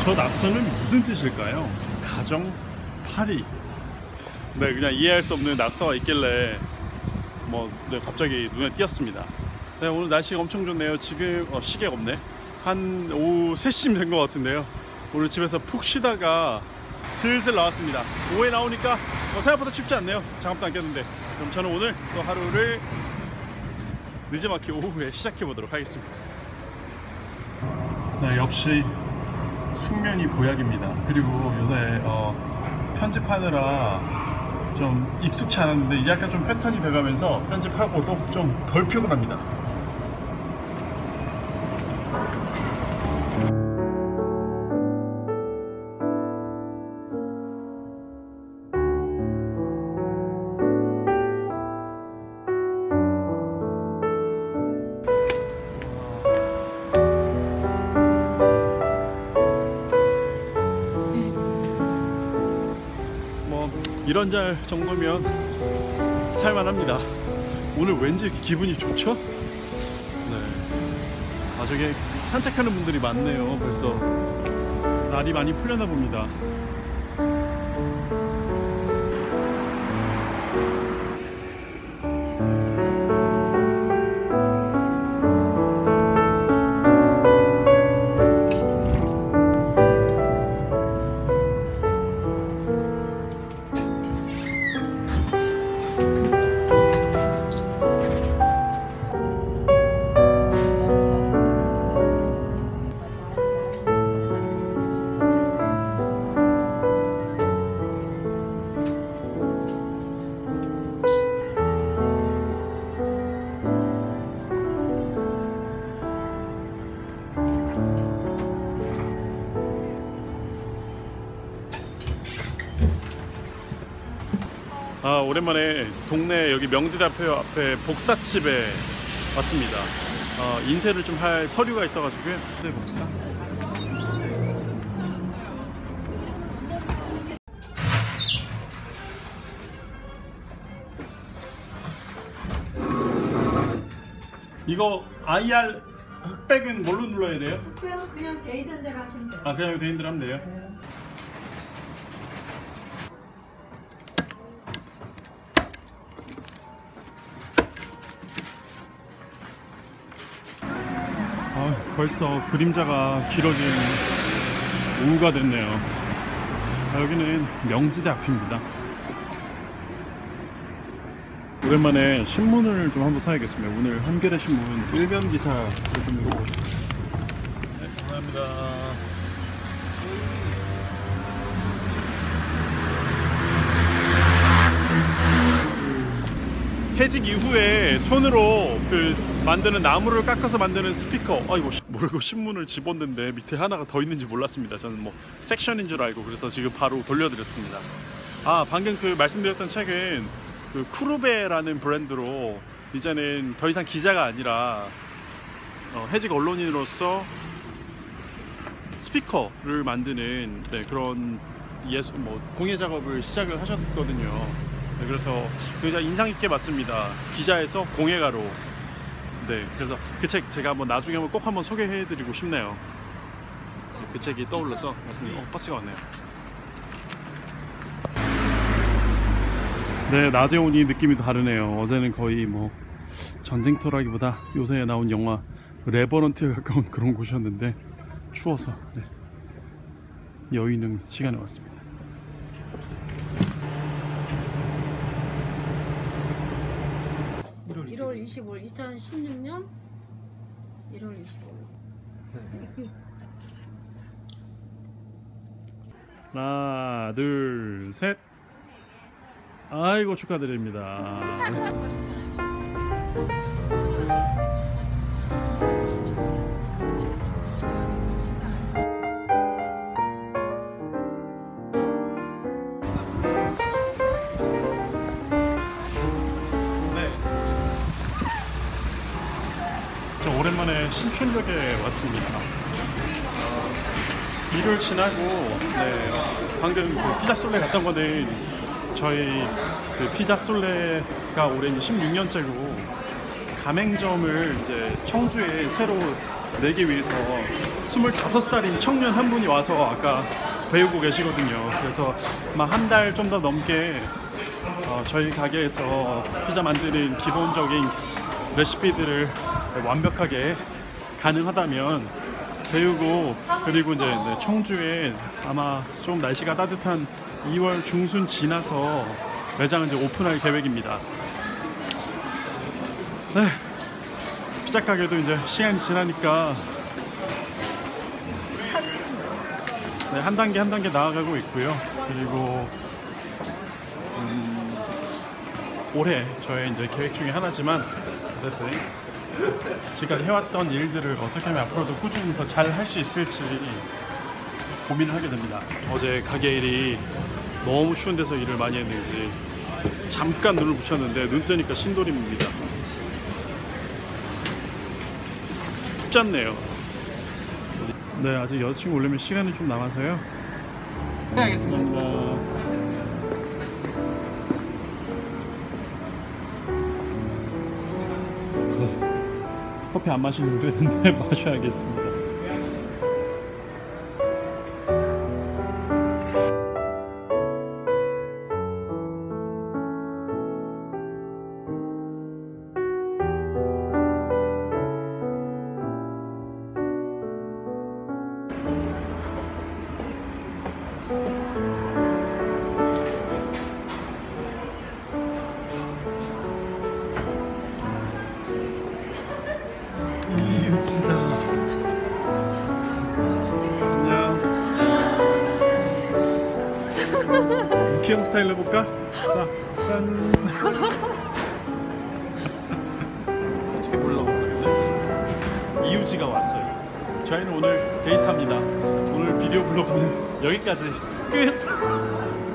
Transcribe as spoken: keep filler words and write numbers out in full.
저 낙서는 무슨 뜻일까요? 가정파리. 네, 그냥 이해할 수 없는 낙서가 있길래 뭐 네, 갑자기 눈에 띄었습니다. 네, 오늘 날씨가 엄청 좋네요. 지금 어, 시계가 없네. 한 오후 세 시쯤 된 것 같은데요. 오늘 집에서 푹 쉬다가 슬슬 나왔습니다. 오후에 나오니까 어, 생각보다 춥지 않네요. 장갑도 안 꼈는데. 그럼 저는 오늘 또 하루를 늦지막히 오후에 시작해 보도록 하겠습니다. 네, 역시 숙면이 보약입니다. 그리고 요새 어, 편집하느라 좀 익숙치 않았는데 이제 약간 좀 패턴이 돼가면서 편집하고도 좀 덜 피곤합니다. 이런 잘 정도면 살만합니다. 오늘 왠지 이렇게 기분이 좋죠? 네. 아, 저게 산책하는 분들이 많네요. 벌써 날이 많이 풀렸나 봅니다. 아, 오랜만에 동네 여기 명지대학교 앞에 복사집에 왔습니다. 어, 인쇄를 좀 할 서류가 있어가지고요. 네, 복사. 이거 아이알 흑백은 뭘로 눌러야 돼요? 흑백은 그냥 돼 있는 대로 하시면 돼요. 아, 그냥 돼 있는 대로 하면 돼요? 네. 아, 벌써 그림자가 길어진 오후가 됐네요. 아, 여기는 명지대 앞입니다. 오랜만에 신문을 좀 한번 사야겠습니다. 오늘 한겨레 신문 일면 기사 좀 읽어보고 싶어요. 네, 감사합니다. 해직 이후에 손으로 그 만드는 나무를 깎아서 만드는 스피커. 아이고, 모르고 신문을 집었는데 밑에 하나가 더 있는지 몰랐습니다. 저는 뭐 섹션인 줄 알고. 그래서 지금 바로 돌려드렸습니다. 아, 방금 그 말씀드렸던 책은 그 쿠르베라는 브랜드로 이제는 더 이상 기자가 아니라 어, 해직 언론인으로서 스피커를 만드는 네, 그런 예술 뭐 공예 작업을 시작을 하셨거든요. 네, 그래서 굉장히 인상 깊게 봤습니다. 기자에서 공예가로. 네, 그래서 그 책 제가 한번 나중에 한번 꼭 한번 소개해드리고 싶네요. 그 책이 떠올라서 맞습니다. 어, 버스가 왔네요. 네, 낮에 오니 느낌이 다르네요. 어제는 거의 뭐 전쟁터라기보다 요새 나온 영화 레버넌트에 가까운 그런 곳이었는데 추워서 네, 여유 있는 시간에 왔습니다. 일월 이십오일 이천십육 년 일월 이십오일. 하나, 둘, 셋. 아이고, 축하드립니다. 오랜만에 신촌역에 왔습니다. 어, 일요일 지나고 네, 방금 그 피자 솔레 갔던 거는 저희 그 피자 솔레가 올해는 십육 년째고 가맹점을 이제 청주에 새로 내기 위해서 스물다섯 살인 청년 한 분이 와서 아까 배우고 계시거든요. 그래서 아마 한 달 좀 더 넘게 어, 저희 가게에서 피자 만드는 기본적인 레시피들을 완벽하게 가능하다면 배우고, 그리고 이제 네, 청주에 아마 좀 날씨가 따뜻한 이월 중순 지나서 매장을 이제 오픈할 계획입니다. 네, 피자 가게도 이제 시간이 지나니까 네, 한 단계 한 단계 나아가고 있고요. 그리고 음, 올해 저의 이제 계획 중에 하나지만 어쨌든 지금까지 해왔던 일들을 어떻게 하면 앞으로도 꾸준히 더 잘 할 수 있을지 고민을 하게 됩니다. 어제 가게 일이 너무 추운 데서 일을 많이 했는지 잠깐 눈을 붙였는데 눈 뜨니까 신도림입니다. 푹 잤네요. 네, 아직 여자친구 오려면 시간이 좀 남아서요. 네, 알겠습니다. 감사합니다. 커피 안 마시려고 그랬는데 마셔야겠습니다. 귀여운 스타일로 해볼까? 자, 짠! 어떻게 올라오는데? 이유지가 왔어요. 저희는 오늘 데이트합니다. 오늘 비디오 블로그는 여기까지 끝!